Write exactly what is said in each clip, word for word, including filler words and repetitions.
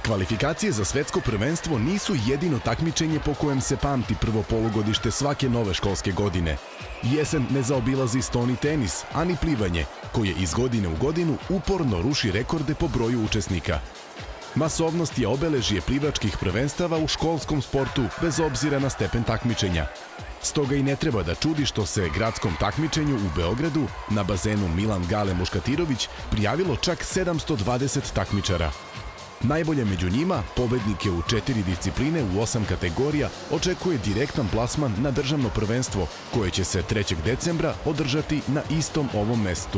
Kvalifikacije za svetsko prvenstvo nisu jedino takmičenje po kojem se pamti prvo polugodište svake nove školske godine. Jesen ne zaobilazi stoni tenis, a ni plivanje, koje iz godine u godinu uporno ruši rekorde po broju učesnika. Masovnost je obeležje plivačkih prvenstava u školskom sportu bez obzira na stepen takmičenja. Stoga i ne treba da čudi što se gradskom takmičenju u Beogradu na bazenu Milan Gale Muškatirović prijavilo čak sedamsto dvadeset takmičara. Najbolje među njima, pobednike u četiri discipline u osam kategorija, očekuje direktan plasman na državno prvenstvo, koje će se trećeg decembra održati na istom ovom mestu.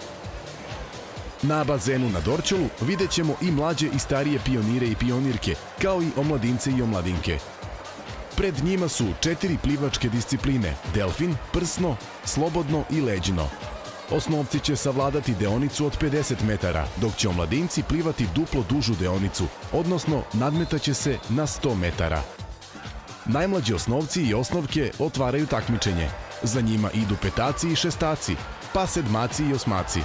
Na bazenu na Dorćolu vidjet ćemo i mlađe i starije pionire i pionirke, kao i omladince i omladinke. Pred njima su četiri plivačke discipline – delfin, prsno, slobodno i leđno. Osnovci će savladati deonicu od pedeset metara, dok će omladinci plivati duplo dužu deonicu, odnosno nadmetaće se na sto metara. Najmlađi osnovci i osnovke otvaraju takmičenje. Za njima idu petaci i šestaci, pa sedmaci i osmaci.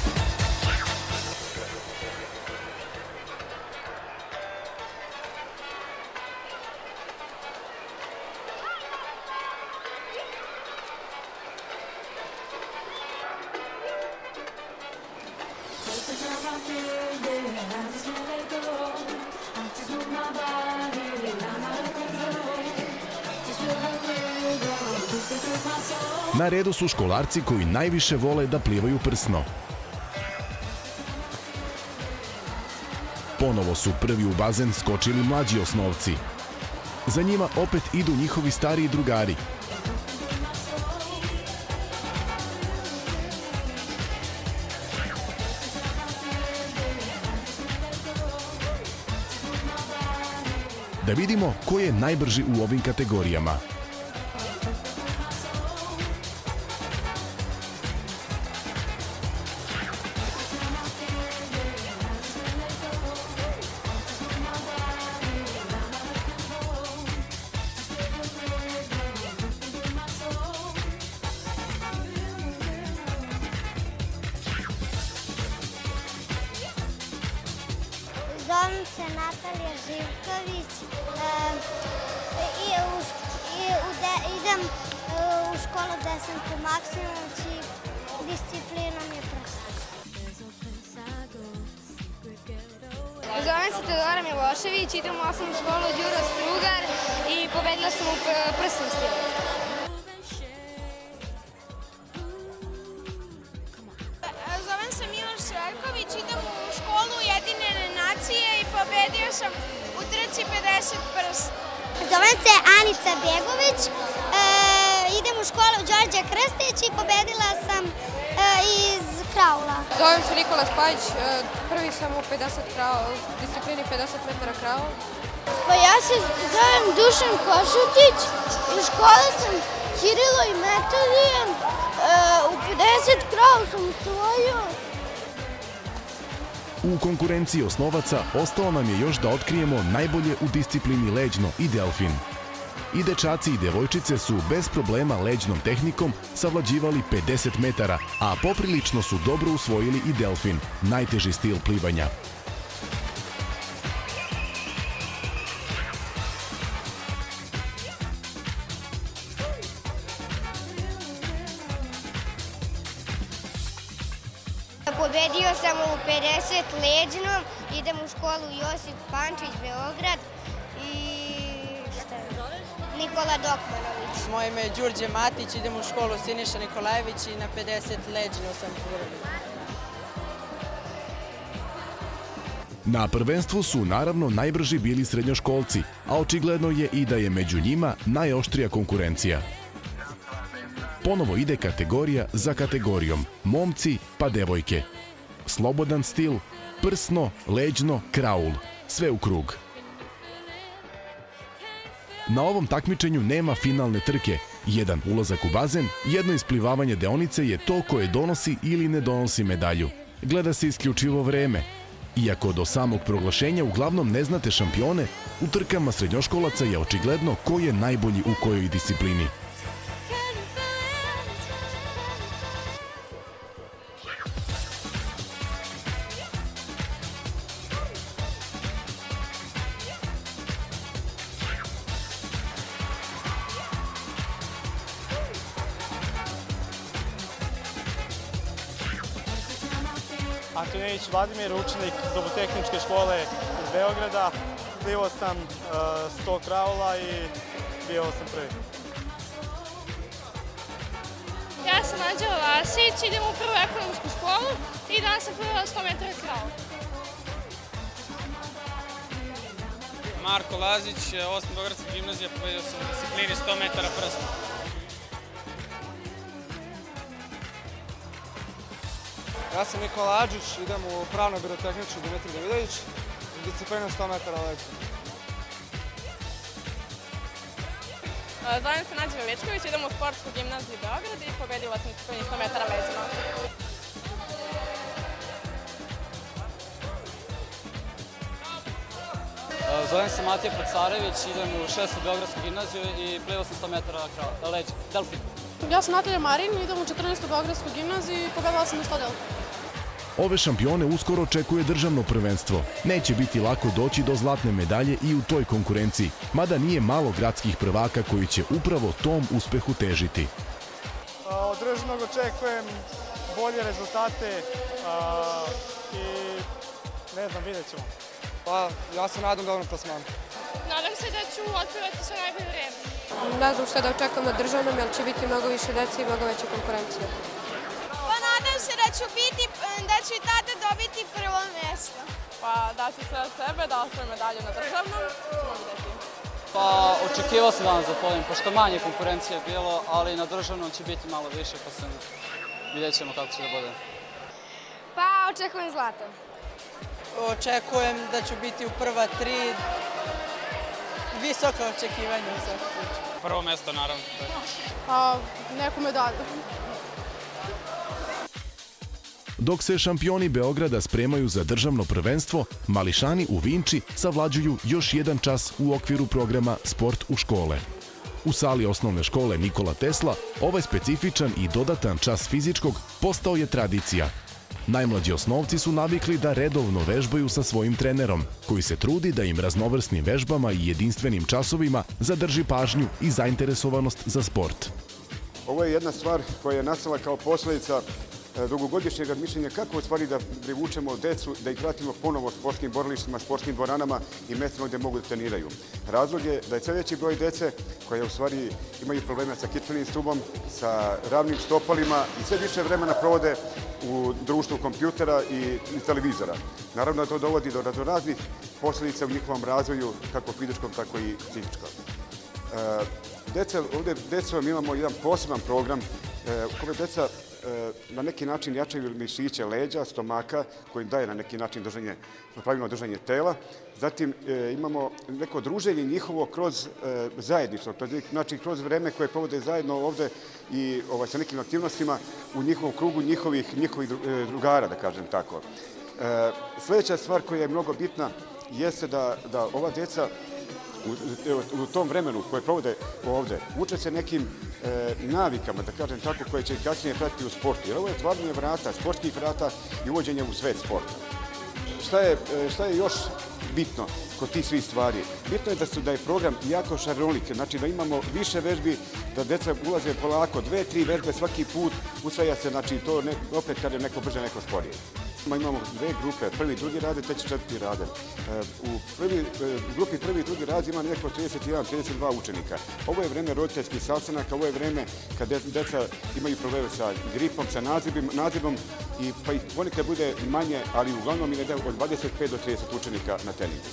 Na redu su školarci koji najviše vole da plivaju prsno. Ponovo su prvi u bazen skočili mlađi osnovci. Za njima opet idu njihovi stariji drugari. Da vidimo ko je najbrži u ovim kategorijama. Zovem se Natalija Živković i idem u školu Desanku Maksimum, čiji disciplina mi je prsno. Zovem se Teodora Milošević, idem u osnovnu školu Đuro Strugar i pobedila sam u prsnom stilu. Zovem se Miloš Svrković, idem u školu Ujedinjene nacije i pobedio sam u trci pedeset prst. Zovem se Anica Bjegović, idem u školu Đorđe Krstić i pobedila sam iz kraula. Zovem se Nikola Spajić, prvi sam u disciplini pedeset metara kraul. Pa ja se zovem Dušan Košutić, u školi sam Kirilo i Metodijem, u pedeset kraul sam osvojio. U konkurenciji osnovaca ostalo nam je još da otkrijemo najbolje u disciplini leđno i delfin. I dečaci i devojčice su bez problema leđnom tehnikom savlađivali pedeset metara, a poprilično su dobro usvojili i delfin, najteži stil plivanja. Pobedio sam u pedeset leđnom, idem u školu Josip Pančić, Beograd i šta je? Nikola Dokmanović. Moje ime je Đurđe Matić, idem u školu Siniša Nikolajević i na pedeset leđno sam prvi. Na prvenstvu su naravno najbrži bili srednjoškolci, a očigledno je i da je među njima najoštrija konkurencija. Ponovo ide kategorija za kategorijom, momci pa devojke. Slobodan stil, prsno, leđno, kraul, sve u krug. Na ovom takmičenju nema finalne trke. Jedan ulazak u bazen, jedno isplivavanje deonice je to koje donosi ili ne donosi medalju. Gleda se isključivo vreme. Iako do samog proglašenja uglavnom ne znate šampione, u trkama srednjoškolaca je očigledno ko je najbolji u kojoj disciplini. Antonijević Vladimir, učenik Zobotehničke škole iz Beograda. Plivao sam sto kraula i bio sam prvi. Ja sam Anđela Vasić, idem u prvu ekonomsku školu i danas sam plivala sto metara kraula. Marko Lazić, osma Beogradska gimnazija, plivao sam u disciplini sto metara prsta. Ja sam Nikola Adžić, idem u pravno birotehničku Dimitrij Davidović, disciplina sto metara leđa. Zovem se Nađa Veličković, idem u sportsku gimnaziju Beograd i pobedila sam disciplini sto metara leđima. Zovem se Matija Pacarević, idem u šestu Beogradsku gimnaziju i plivao sam sto metara leđa, delfin. Ja sam Natalija Marin, idem u četrnaestu Beogradsku gimnaziju i pobedila sam u sto delfin. Ove šampione uskoro očekuje državno prvenstvo. Neće biti lako doći do zlatne medalje i u toj konkurenciji, mada nije malo gradskih prvaka koji će upravo tom uspehu težiti. Od državnog očekujem bolje rezultate i ne znam, vidjet ćemo. Pa, ja se nadam dobrom plasmanu. Nadam se da ću otpevati sve najbolje vreme. Ne znam šta da očekam na državnom, jer će biti mnogo više dece i mnogo veća konkurencija. Pa nadam se da ću biti, da ću i tada dobiti prvo mjesto. Pa daću sve od sebe da osvojim medalju na državnom, ćemo vidjeti. Pa očekivao sam danas da pobedim, pošto manje konkurencije je bilo, ali na državnom će biti malo više, pa sam vidjet ćemo kako će da bude. Pa očekujem zlato. Očekujem da ću biti u prva tri. Visoka očekivanja u svakom slučaju. Prvo mesto, naravno. Pa, neku medalju. Dok se šampioni Beograda spremaju za državno prvenstvo, mališani u Vinči savlađuju još jedan čas u okviru programa Sport u škole. U sali osnovne škole Nikola Tesla ovaj specifičan i dodatan čas fizičkog postao je tradicija. Najmlađi osnovci su navikli da redovno vežbaju sa svojim trenerom, koji se trudi da im raznovrsnim vežbama i jedinstvenim časovima zadrži pažnju i zainteresovanost za sport. Ovo je jedna stvar koja je nastala kao posljedica dugogodišnjeg razmišljanja kako u stvari da privučemo decu, da ih vratimo ponovo sportskim borilištima, sportskim dvoranama i mestima gdje mogu da treniraju. Razlog je da je sve veći broj dece koje u stvari imaju probleme sa kičmenim stubom, sa ravnim stopalima i sve više vremena provode u društvu kompjutera i televizora. Naravno da to dovodi do raznoraznih posljedica u njihovom razvoju, kako fizičkom, tako i psihičkom. Deca, ovdje decom imamo jedan poseban program u kojem deca na neki način jačaju mišiće leđa, stomaka, koji im daje na neki način držanje, pravilno držanje tela. Zatim imamo neko druženje njihovo kroz zajedništvo, znači kroz vreme koje provode zajedno ovde i sa nekim aktivnostima u njihovom krugu njihovih drugara, da kažem tako. Sljedeća stvar koja je mnogo bitna jeste da ova deca u tom vremenu koje provode ovde uče se nekim navikama, da kažem tako, koje će kasnije pratiti u sportu. Jer ovo je otvaranje vrata, sportskih vrata i uvođenje u svet sporta. Šta je još bitno kod tih svih stvari? Bitno je da je program jako šarolik, znači da imamo više vežbi, da deca ulaze polako, dve, tri vežbe svaki put, usvaja se, znači to opet kada je neko brže, neko sporije. Imamo dve grupe, prvi i drugi rade, treći četvrti rade. U grupi prvi i drugi rad ima neko trideset jedan do trideset dva učenika. Ovo je vreme roditeljskih sastanaka, ovo je vreme kada deca imaju probleme sa gripom, sa nadzibom i pa i ponekad bude manje, ali uglavnom ide od dvadeset pet do trideset učenika na treningu.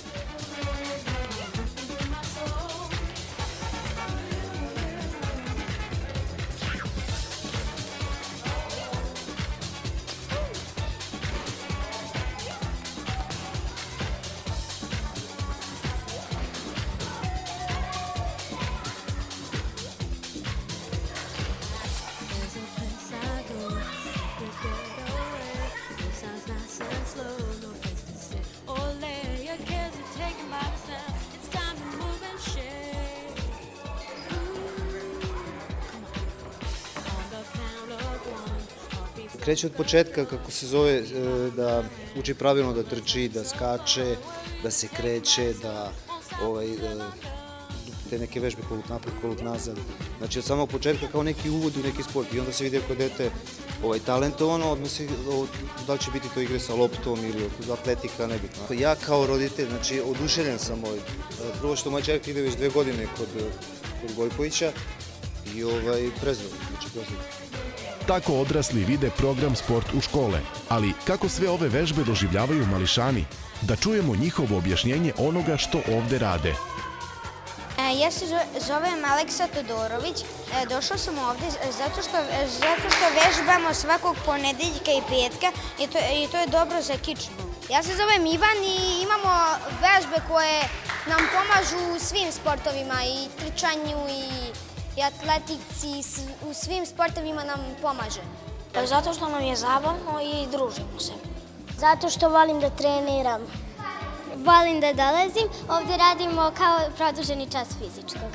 Kreće od početka, kako se zove, da uči pravilno da trči, da skače, da se kreće, da te neke vežbe kolut napred, kolut nazad. Znači od samog početka kao neki uvod u neki sport i onda se vidi ako dete ovaj, talentovano, odmah se, da li će biti to igre sa loptom ili atletika, nebitno. Ja kao roditelj, znači oduševljen sam ovaj, prvo što moj čovjek ide već dve godine kod, kod Gojkovića i ovaj, prezdrav, znači prezdrav. Tako odrasli vide program Sport u škole, ali kako sve ove vežbe doživljavaju mališani? Da čujemo njihovo objašnjenje onoga što ovde rade. Ja se zovem Aleksa Todorović. Došla sam ovde zato što, zato što vežbamo svakog ponedeljka i petka i to, i to je dobro za kičmu. Ja se zovem Ivan i imamo vežbe koje nam pomažu u svim sportovima, i trčanju i, i atletici, u svim sportovima nam pomaže. Zato što nam je zabavno i družimo se. Zato što volim da treniram. Volim da dolazim. Ovde radimo kao produženi čas fizičkog.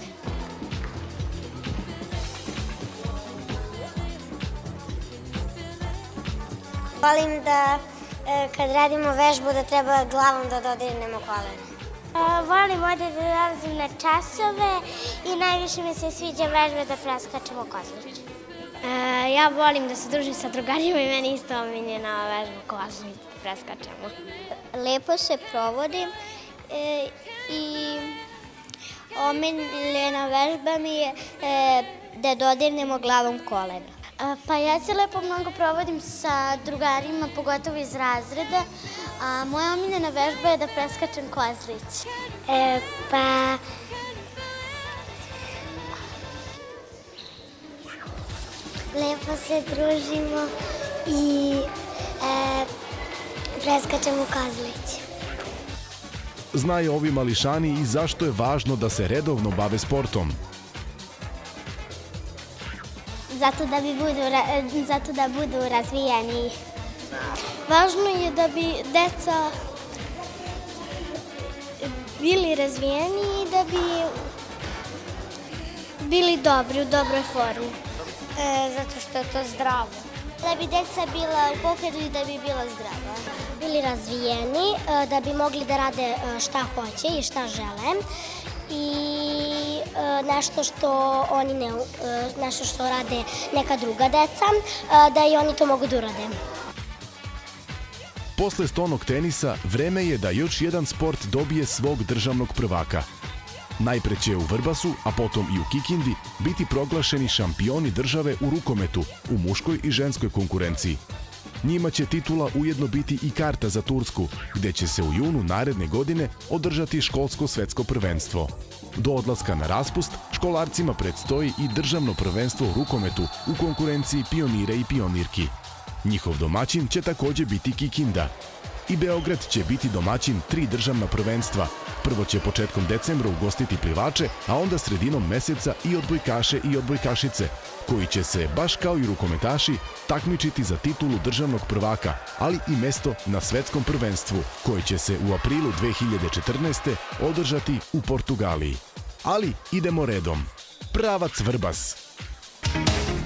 Volim da kad radimo vežbu da treba glavom da dodirnemo koleno. Volim ovde da dolazim na časove i najviše mi se sviđa vežbe da preskačemo kozlić. Ja volim da se družim sa drugarima i meni isto omiljena vežba kozlić da preskačemo. Lepo se provodim i omiljena vežba mi je da dodirnemo glavom kolena. Pa ja se lepo mnogo provodim sa drugarima, pogotovo iz razreda, a moja omiljena vežba je da preskačem kozlić. E, pa... Lepo se družimo i e, preskačemo kozlić. Znaju ovi mališani i zašto je važno da se redovno bave sportom. Zato da, bi budu, zato da budu razvijeni. Važno je da bi deca bili razvijeni i da bi bili dobri, u dobroj formi. E, zato što je to zdravo. Da bi deca bila u pokretu i da bi bila zdrava. Bili razvijeni, da bi mogli da rade šta hoće i šta žele. I nešto što oni ne, nešto što rade neka druga deca, da i oni to mogu da urade. Posle stonog tenisa, vreme je da još jedan sport dobije svog državnog prvaka. Najpre će u Vrbasu, a potom i u Kikindi, biti proglašeni šampioni države u rukometu, u muškoj i ženskoj konkurenciji. Njima će titula ujedno biti i karta za Tursku, gde će se u junu naredne godine održati školsko svetsko prvenstvo. Do odlaska na raspust, školarcima predstoji i državno prvenstvo u rukometu u konkurenciji pionira i pionirki. Njihov domaćin će takođe biti Kikinda. I Beograd će biti domaćin tri državna prvenstva. Prvo će početkom decembra ugostiti plivače, a onda sredinom meseca i odbojkaše i odbojkašice, koji će se, baš kao i rukometaši, takmičiti za titulu državnog prvaka, ali i mesto na svetskom prvenstvu, koje će se u aprilu dve hiljade četrnaeste. održati u Portugaliji. Ali idemo redom. Pravac Vrbas.